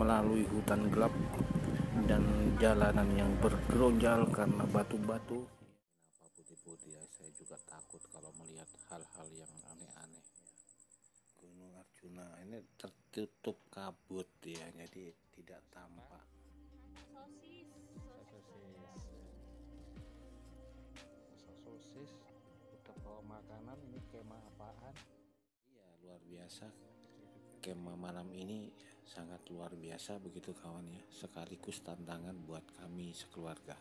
melalui hutan gelap dan jalanan yang bergeronjal karena batu-batu. Kenapa putih-putih ya? Saya juga takut kalau melihat hal-hal yang aneh-aneh. Gunung Arjuna ini tertutup kabut ya, jadi tidak tampak. Sosis udah bawa makanan, ini kemah apaan? Iya, luar biasa. Kemah malam ini sangat luar biasa begitu kawan ya, sekaligus tantangan buat kami sekeluarga.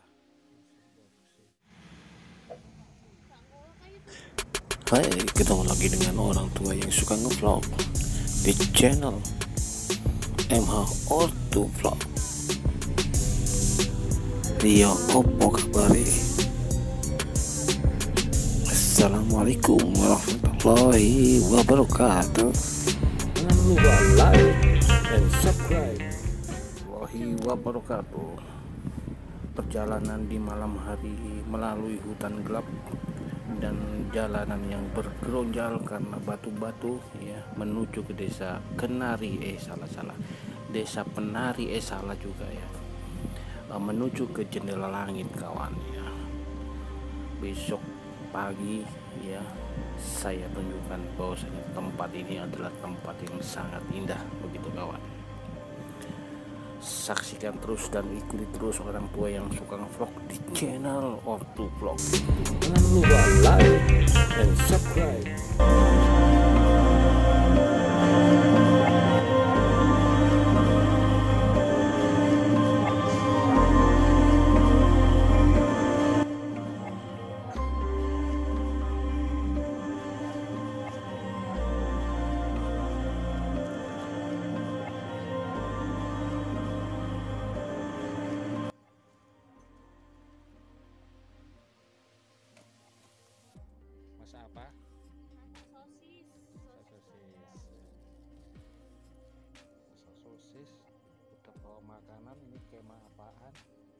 Hai, ketemu lagi dengan orang tua yang suka ngevlog di channel MH Ortu Vlog. Iya, opo kabari? Assalamualaikum warahmatullahi wabarakatuh. Jangan lupa like dan subscribe. Warahmatullahi wabarakatuh. Perjalanan di malam hari melalui hutan gelap dan jalanan yang bergeronjal karena batu-batu ya, menuju ke desa Kenari desa Penari salah juga ya, menuju ke Jendela Langit kawan ya. Besok pagi ya, saya tunjukkan bahwasanya tempat ini adalah tempat yang sangat indah begitu kawan. Saksikan terus dan ikuti terus orang tua yang suka ngevlog di channel Ortu Vlog. Jangan lupa like dan subscribe. Masak apa? Sosis. Sosis. Udah bawa makanan, ini kemah apaan?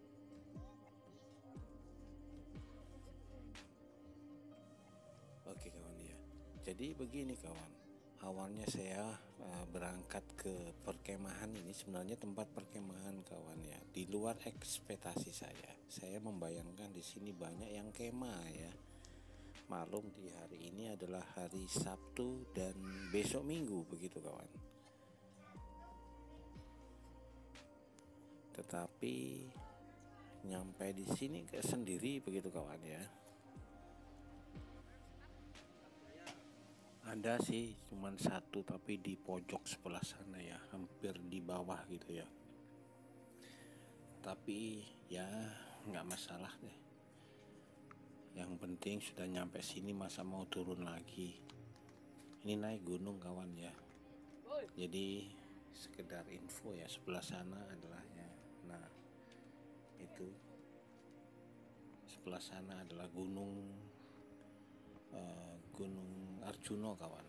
Oke kawan ya. Jadi begini kawan. Awalnya saya berangkat ke perkemahan ini, sebenarnya tempat perkemahan kawan ya. Di luar ekspektasi saya. Saya membayangkan di sini banyak yang kemah ya. Malum di hari ini adalah hari Sabtu dan besok Minggu begitu kawan. Tetapi nyampe di sini ke sendiri begitu kawan ya. Ada sih cuman satu, tapi di pojok sebelah sana ya, hampir di bawah gitu ya. Tapi ya nggak masalah deh. Yang penting sudah nyampe sini, masa mau turun lagi. Ini naik gunung kawan ya. Jadi sekedar info ya, sebelah sana adalah ya. Nah, itu sebelah sana adalah gunung Arjuna kawan.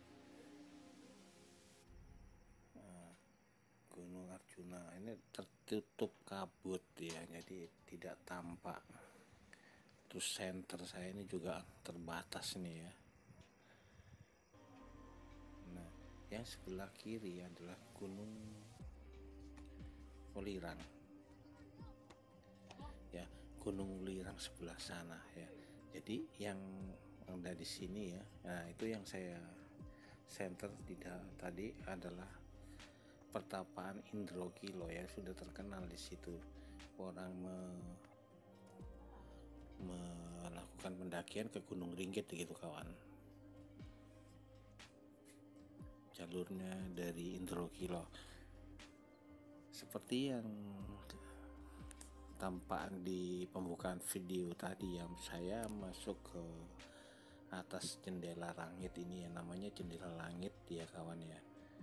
Gunung Arjuna ini tertutup kabut ya, jadi tidak tampak. Terus center saya ini juga terbatas nih ya. Nah, yang sebelah kiri adalah Gunung Welirang. Ya, Gunung Welirang sebelah sana ya. Jadi yang ada di sini ya, nah itu yang saya center tadi adalah pertapaan Indrokilo ya, sudah terkenal di situ. Orang melakukan pendakian ke Gunung Ringgit gitu kawan. Jalurnya dari Indrokilo seperti yang tampak di pembukaan video tadi, yang saya masuk ke atas Jendela Langit ini ya, namanya Jendela Langit ya kawan ya.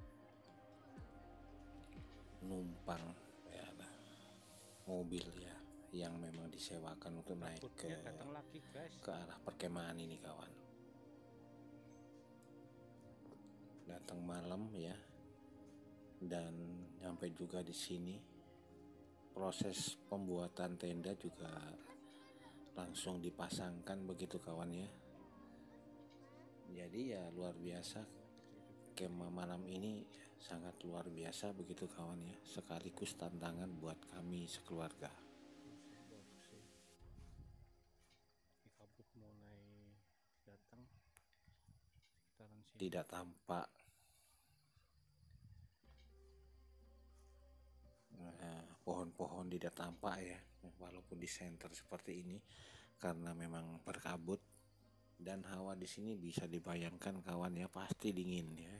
Numpang ya, mobil ya yang memang disewakan untuk naik ke arah perkemahan ini kawan. Datang malam ya, dan sampai juga di sini. Proses pembuatan tenda juga langsung dipasangkan begitu kawan ya. Jadi ya luar biasa, kemah malam ini sangat luar biasa begitu kawan ya, sekaligus tantangan buat kami sekeluarga. Kabut mulai datang sekitaran sini. Tidak tampak pohon-pohon tidak tampak ya, walaupun di center seperti ini karena memang berkabut. Dan hawa di sini bisa dibayangkan kawan ya, pasti dingin ya.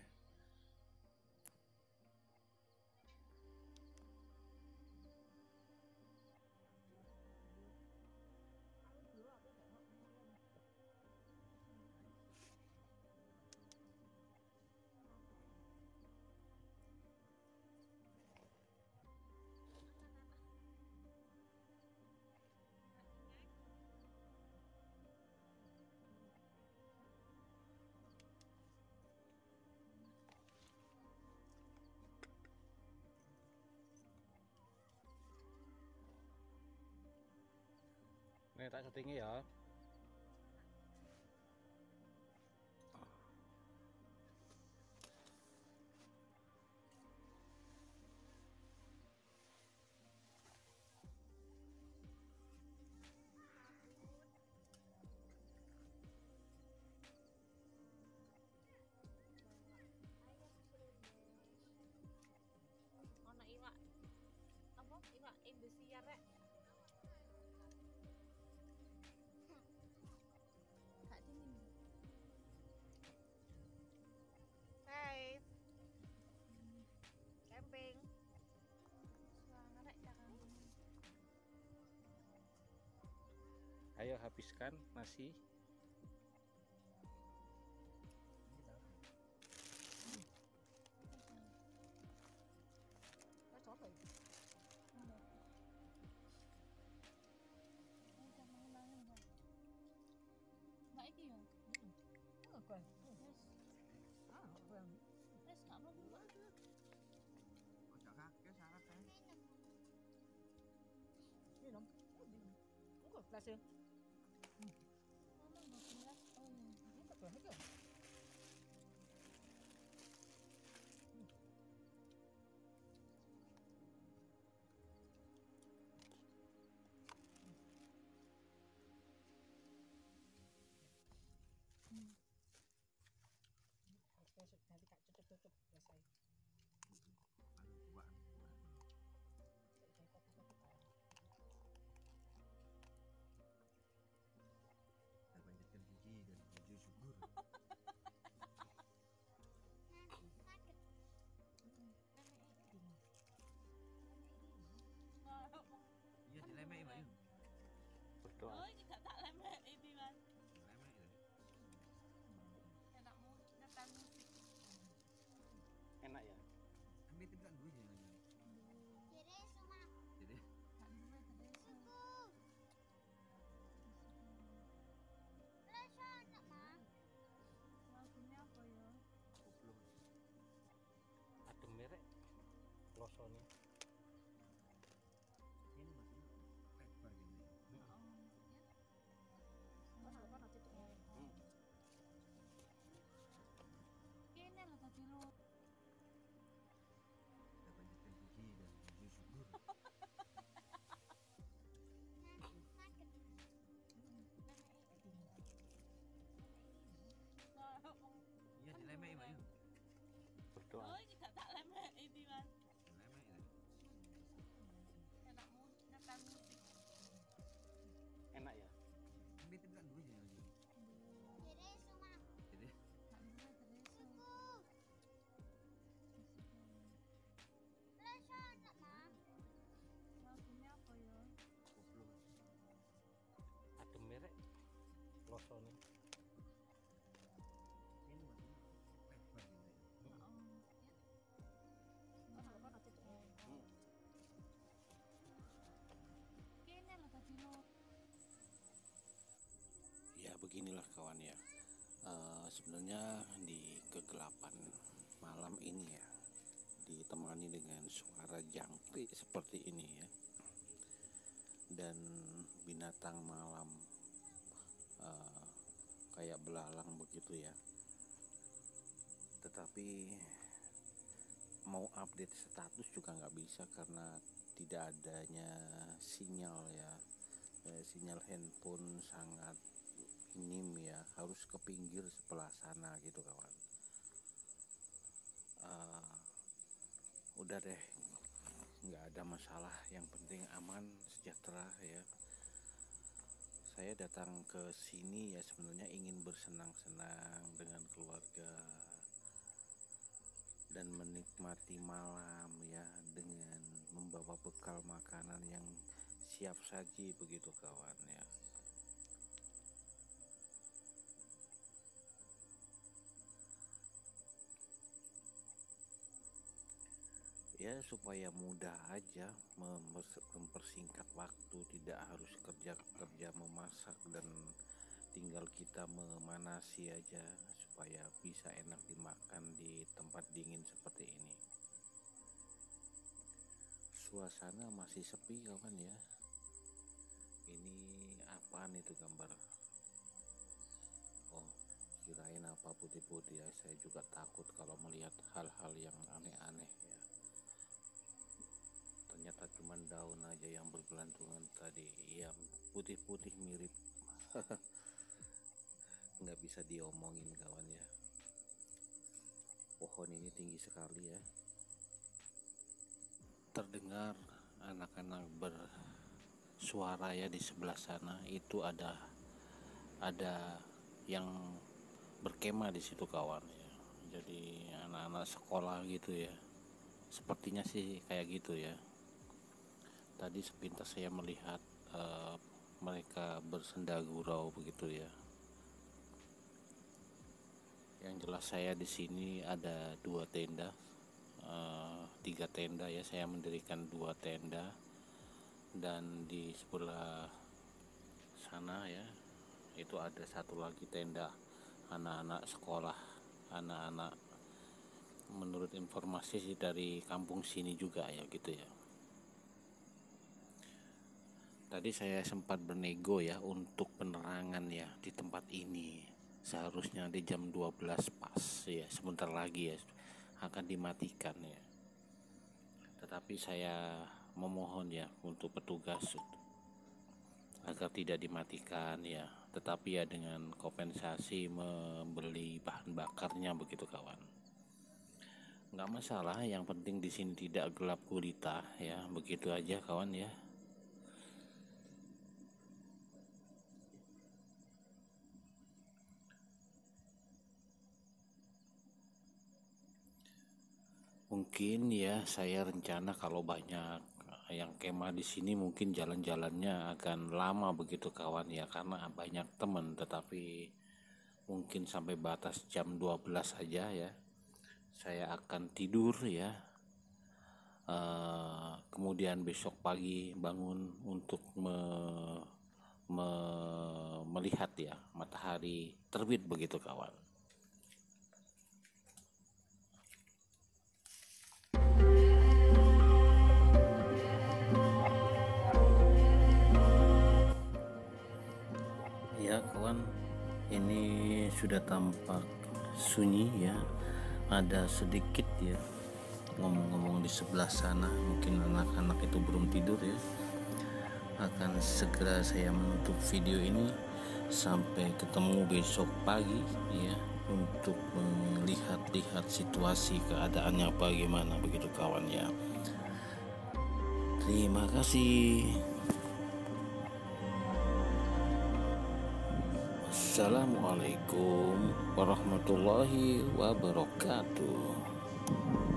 Ini tak setinggi ya. Ono iwak. Apa? Iwak Indosiar rek. Gak dingin. Hai. Camping. Suara rek jangan. Ayo habiskan nasi. Mbak iki ya? Oke. Yes. Ah, orang. Wes gak apa-apa. Ojo kakek syarat ya. Minum. Enggak, gelasnya. Mama nggak gelas. Oh iya. Ini tak banyak ya. Besok nanti kak tutup selesai. Aduh, buat. Saya panjatkan puji dan puji syukur. Iya, dilemek Mbak Yun. Berdoa. Oh, ini gak tak lemek ini mas. Dilemek ya. Enakmu nyetel musik. Enak ya. Ambil tidak dua aja. Jadi, Gak duwe terus. Lagunya apa ya? goblok. Adem merek losone. Ini masih lebar gini. Mana tutup ya. Kene lho tadi lu. Saya panjatkan puji dan puji syukur. Iya, dilemek Mbak Yun. Berdoa. Oh, ini gak tak lemek ini mas. Dilemek ya. Enakmu nyetel musik. Enak ya. Ambil tidak dua aja. Jadi, Gak duwe terus. Lagunya apa ya? goblok. Adem merek losone. Ini masih lebar gini. Mana tutup ya. Kene lho tadi lu. Ya beginilah kawan ya. Sebenarnya di kegelapan malam ini ya, ditemani dengan suara jangkrik seperti ini ya, dan binatang malam kayak belalang begitu ya. Tetapi mau update status juga nggak bisa karena tidak adanya sinyal ya. Sinyal handphone sangat minim ya, harus ke pinggir sebelah sana gitu kawan. Udah deh, nggak ada masalah, yang penting aman sejahtera ya. Saya datang ke sini ya sebenarnya ingin bersenang-senang dengan keluarga dan menikmati malam ya, dengan membawa bekal makanan yang siap saji begitu kawan ya. Ya supaya mudah aja mempersingkat waktu, tidak harus kerja memasak dan tinggal kita memanasi aja supaya bisa enak dimakan di tempat dingin seperti ini. Suasana masih sepi kawan ya. Ini apaan itu gambar? Oh, kirain apa putih-putih ya. Saya juga takut kalau melihat hal-hal yang aneh-aneh ya. Ternyata cuma daun aja yang bergelantungan tadi. Iya, putih-putih mirip. Nggak bisa diomongin kawan ya. Pohon ini tinggi sekali ya. Terdengar anak-anak bersuara ya di sebelah sana. Itu ada yang berkemah di situ kawan ya. Jadi anak-anak sekolah gitu ya. Sepertinya sih kayak gitu ya. Tadi sepintas saya melihat mereka bersenda gurau begitu ya. Yang jelas saya di sini ada 2 tenda, 3 tenda ya. Saya mendirikan 2 tenda dan di sebelah sana ya itu ada satu lagi tenda anak-anak sekolah, anak-anak menurut informasi sih dari kampung sini juga ya gitu ya. Tadi saya sempat bernego ya untuk penerangan ya di tempat ini. Seharusnya di jam 12 pas ya, sebentar lagi ya akan dimatikan ya. Tetapi saya memohon ya untuk petugas agar tidak dimatikan ya, tetapi ya dengan kompensasi membeli bahan bakarnya begitu kawan. Nggak masalah, yang penting di sini tidak gelap gulita ya, begitu aja kawan ya. Mungkin ya saya rencana kalau banyak yang kemah di sini mungkin jalan-jalannya akan lama begitu kawan ya, karena banyak teman, tetapi mungkin sampai batas jam 12 saja ya. Saya akan tidur ya. Kemudian besok pagi bangun untuk melihat ya matahari terbit begitu kawan. Ya kawan, ini sudah tampak sunyi ya. Ada sedikit ya ngomong-ngomong di sebelah sana, mungkin anak-anak itu belum tidur ya. Akan segera saya menutup video ini. Sampai ketemu besok pagi ya, untuk melihat-lihat situasi keadaannya bagaimana begitu kawan ya. Terima kasih. Assalamualaikum warahmatullahi wabarakatuh.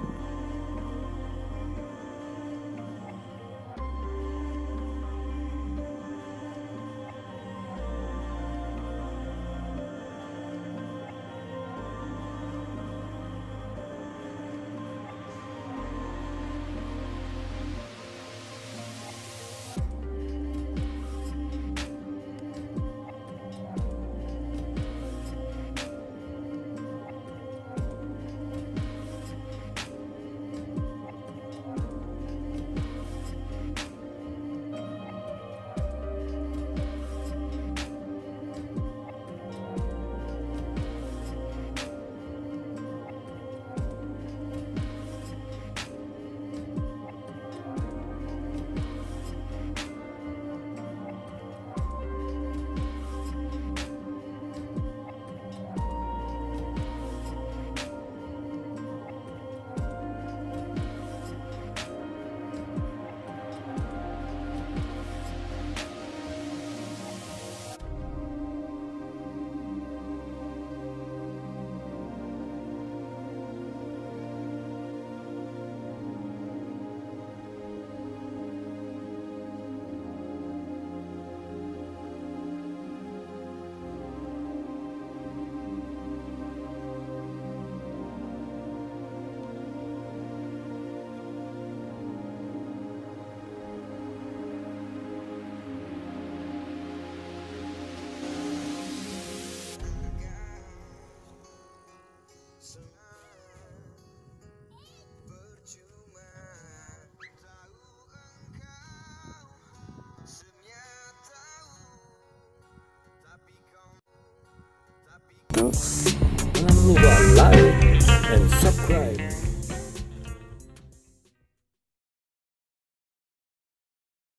channel. Jangan lupa like and subscribe.